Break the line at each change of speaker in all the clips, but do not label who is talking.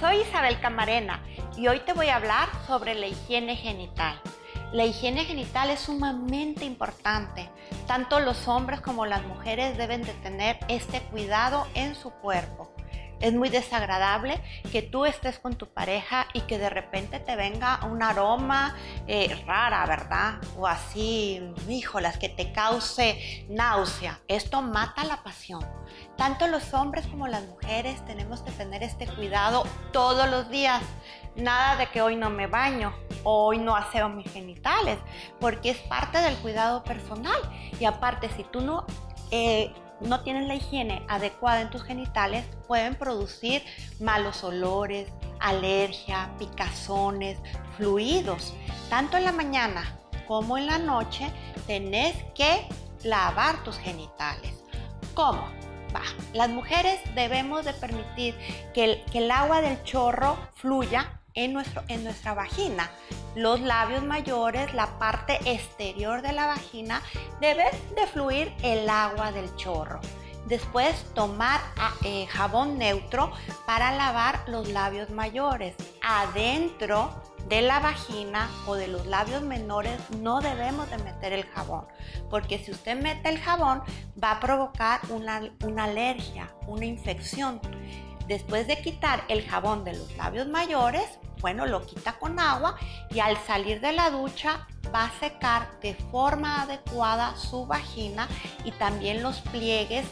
Soy Isabel Camarena y hoy te voy a hablar sobre la higiene genital. La higiene genital es sumamente importante. Tanto los hombres como las mujeres deben de tener este cuidado en su cuerpo. Es muy desagradable que tú estés con tu pareja y que de repente te venga un aroma rara, ¿verdad? O así, híjolas, que te cause náusea. Esto mata la pasión. Tanto los hombres como las mujeres tenemos que tener este cuidado todos los días. Nada de que hoy no me baño, hoy no aseo mis genitales, porque es parte del cuidado personal. Y aparte, si tú no tienes la higiene adecuada en tus genitales, pueden producir malos olores, alergia, picazones, fluidos. Tanto en la mañana como en la noche tenés que lavar tus genitales. ¿Cómo? Las mujeres debemos de permitir que el agua del chorro fluya en nuestra vagina. Los labios mayores, la parte exterior de la vagina, debe de fluir el agua del chorro. Después tomar jabón neutro para lavar los labios mayores. Adentro de la vagina o de los labios menores no debemos de meter el jabón, porque si usted mete el jabón va a provocar una alergia, una infección. Después de quitar el jabón de los labios mayores, bueno, lo quita con agua y al salir de la ducha va a secar de forma adecuada su vagina y también los pliegues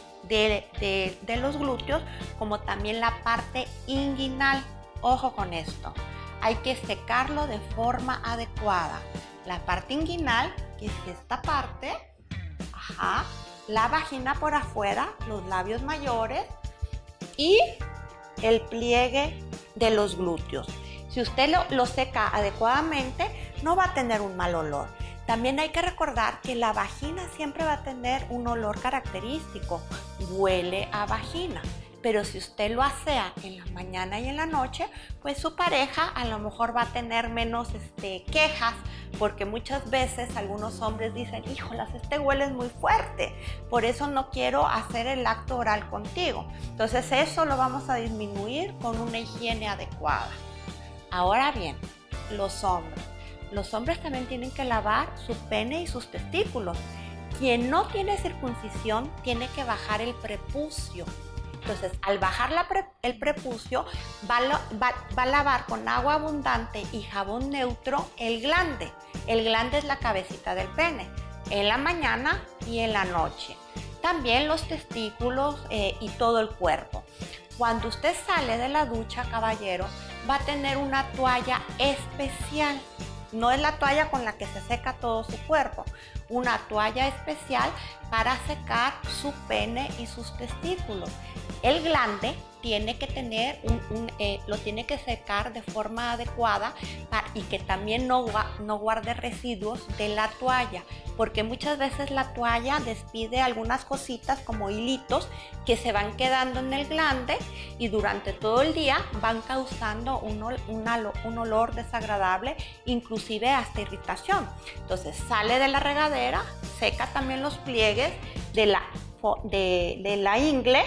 de los glúteos, como también la parte inguinal. Ojo con esto, hay que secarlo de forma adecuada. La parte inguinal, que es esta parte, la vagina por afuera, los labios mayores y el pliegue de los glúteos. Si usted lo seca adecuadamente, no va a tener un mal olor. También hay que recordar que la vagina siempre va a tener un olor característico, huele a vagina. Pero si usted lo asea en la mañana y en la noche, pues su pareja a lo mejor va a tener menos quejas, porque muchas veces algunos hombres dicen, híjolas, hueles muy fuerte, por eso no quiero hacer el acto oral contigo. Entonces eso lo vamos a disminuir con una higiene adecuada. Ahora bien, los hombres también tienen que lavar su pene y sus testículos. Quien no tiene circuncisión tiene que bajar el prepucio. Entonces, al bajar el prepucio, va a lavar con agua abundante y jabón neutro el glande. El glande es la cabecita del pene, en la mañana y en la noche. También los testículos y todo el cuerpo. Cuando usted sale de la ducha, caballero, va a tener una toalla especial. No es la toalla con la que se seca todo su cuerpo. Una toalla especial para secar su pene y sus testículos. El glande tiene que tener lo tiene que secar de forma adecuada y que también no guarde residuos de la toalla, porque muchas veces la toalla despide algunas cositas como hilitos que se van quedando en el glande y durante todo el día van causando un olor desagradable, inclusive hasta irritación. Entonces sale de la regadera, seca también los pliegues de la ingle,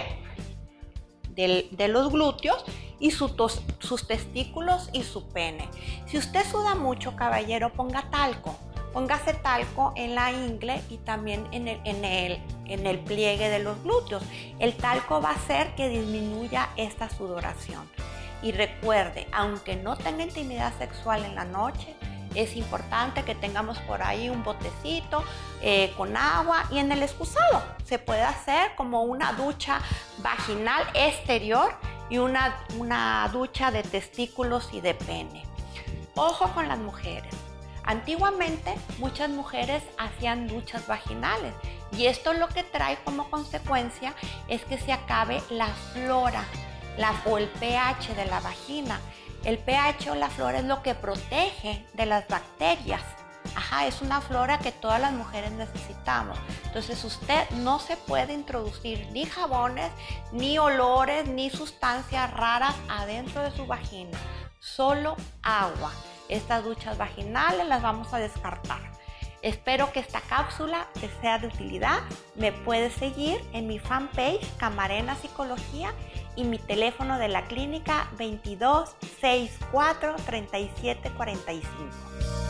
de los glúteos y sus testículos y su pene. Si usted suda mucho, caballero, póngase talco en la ingle y también en el pliegue de los glúteos. El talco va a hacer que disminuya esta sudoración. Y recuerde, aunque no tenga intimidad sexual en la noche, es importante que tengamos por ahí un botecito con agua, y en el excusado se puede hacer como una ducha vaginal exterior y una ducha de testículos y de pene. Ojo con las mujeres. Antiguamente muchas mujeres hacían duchas vaginales y esto lo que trae como consecuencia es que se acabe la flora o el pH de la vagina. El pH o la flora es lo que protege de las bacterias. Es una flora que todas las mujeres necesitamos. Entonces usted no se puede introducir ni jabones, ni olores, ni sustancias raras adentro de su vagina. Solo agua. Estas duchas vaginales las vamos a descartar. Espero que esta cápsula te sea de utilidad. Me puedes seguir en mi fanpage Camarena Psicología y mi teléfono de la clínica 22 64 37 45.